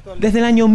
Desde el año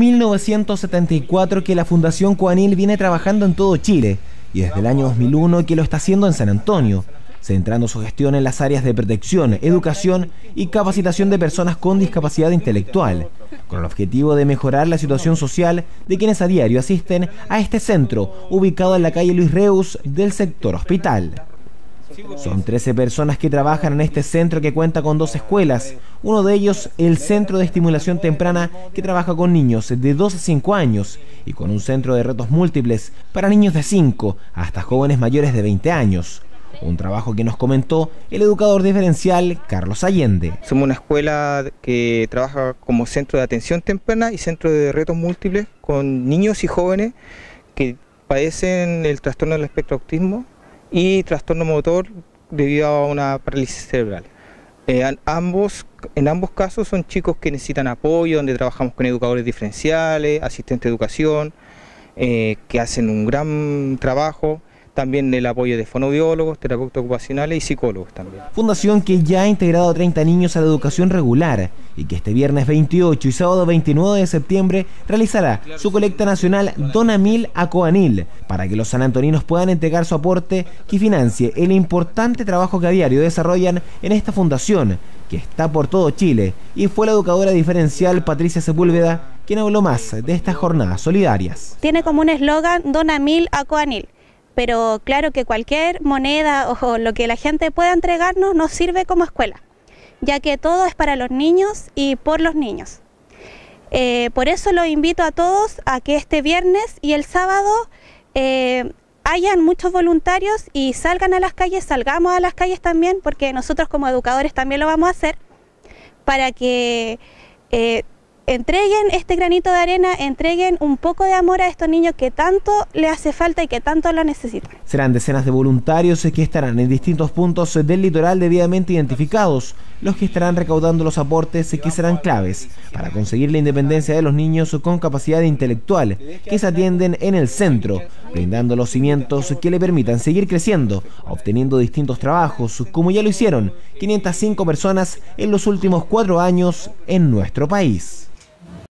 1974 que la Fundación Coanil viene trabajando en todo Chile y desde el año 2001 que lo está haciendo en San Antonio, centrando su gestión en las áreas de protección, educación y capacitación de personas con discapacidad intelectual, con el objetivo de mejorar la situación social de quienes a diario asisten a este centro, ubicado en la calle Luis Reus del sector Hospital. Son 13 personas que trabajan en este centro que cuenta con 2 escuelas, uno de ellos el Centro de Estimulación Temprana que trabaja con niños de 2 a 5 años y con un centro de retos múltiples para niños de 5 hasta jóvenes mayores de 20 años. Un trabajo que nos comentó el educador diferencial Carlos Allende. Somos una escuela que trabaja como centro de atención temprana y centro de retos múltiples con niños y jóvenes que padecen el trastorno del espectro autismo y trastorno motor debido a una parálisis cerebral. En ambos casos son chicos que necesitan apoyo, donde trabajamos con educadores diferenciales, asistentes de educación, que hacen un gran trabajo. También el apoyo de fonoaudiólogos, terapeutas ocupacionales y psicólogos también. Fundación que ya ha integrado a 30 niños a la educación regular y que este viernes 28 y sábado 29 de septiembre realizará su colecta nacional Dona 1000 a Coanil para que los sanantoninos puedan entregar su aporte que financie el importante trabajo que a diario desarrollan en esta fundación que está por todo Chile, y fue la educadora diferencial Patricia Sepúlveda quien habló más de estas jornadas solidarias. Tiene como un eslogan Dona 1000 a Coanil. Pero claro que cualquier moneda o lo que la gente pueda entregarnos nos sirve como escuela, ya que todo es para los niños y por los niños. Por eso los invito a todos a que este viernes y el sábado hayan muchos voluntarios y salgan a las calles, salgamos a las calles también, porque nosotros como educadores también lo vamos a hacer, para que entreguen este granito de arena, entreguen un poco de amor a estos niños que tanto les hace falta y que tanto lo necesitan. Serán decenas de voluntarios que estarán en distintos puntos del litoral debidamente identificados, los que estarán recaudando los aportes que serán claves para conseguir la independencia de los niños con capacidad intelectual que se atienden en el centro, brindando los cimientos que le permitan seguir creciendo, obteniendo distintos trabajos, como ya lo hicieron 505 personas en los últimos 4 años en nuestro país.